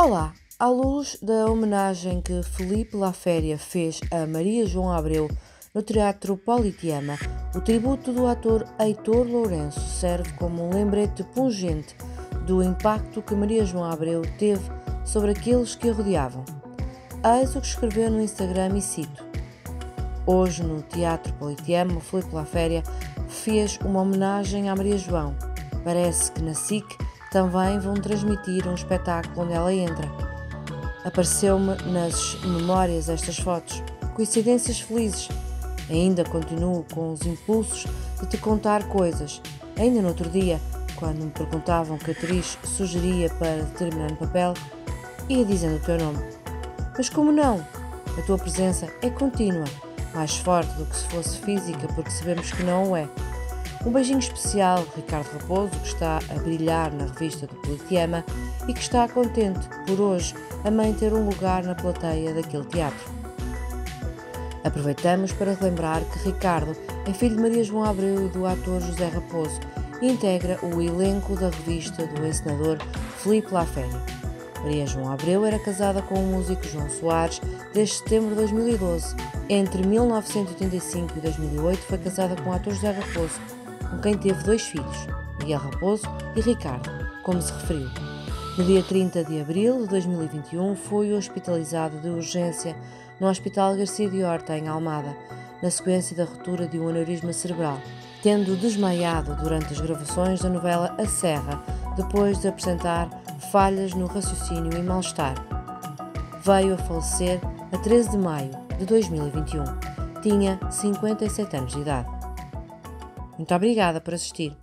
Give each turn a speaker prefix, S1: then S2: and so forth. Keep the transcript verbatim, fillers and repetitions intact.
S1: Olá! À luz da homenagem que Filipe Laféria fez a Maria João Abreu no Teatro Politeama, o tributo do ator Heitor Lourenço serve como um lembrete pungente do impacto que Maria João Abreu teve sobre aqueles que a rodeavam. Eis o que escreveu no Instagram e cito: Hoje, no Teatro Politeama, o Filipe Laféria fez uma homenagem à Maria João. Parece que na S I C também vão transmitir um espetáculo onde ela entra. Apareceu-me nas memórias estas fotos. Coincidências felizes. Ainda continuo com os impulsos de te contar coisas. Ainda no outro dia, quando me perguntavam que atriz sugeria para determinado papel, ia dizendo o teu nome. Mas como não? A tua presença é contínua, mais forte do que se fosse física, porque sabemos que não o é. Um beijinho especial, Ricardo Raposo, que está a brilhar na revista do Politeama e que está contente, por hoje, a mãe ter um lugar na plateia daquele teatro. Aproveitamos para relembrar que Ricardo é filho de Maria João Abreu e do ator José Raposo e integra o elenco da revista do encenador Filipe Laféria. Maria João Abreu era casada com o músico João Soares desde setembro de dois mil e doze. Entre mil novecentos e oitenta e cinco e dois mil e oito foi casada com o ator José Raposo, com quem teve dois filhos, Miguel Raposo e Ricardo, como se referiu. No dia trinta de abril de dois mil e vinte e um foi hospitalizado de urgência no Hospital Garcia de Horta, em Almada, na sequência da ruptura de um aneurisma cerebral, tendo desmaiado durante as gravações da novela A Serra, depois de apresentar falhas no raciocínio e mal-estar. Veio a falecer a treze de maio de dois mil e vinte e um. Tinha cinquenta e sete anos de idade. Muito obrigada por assistir.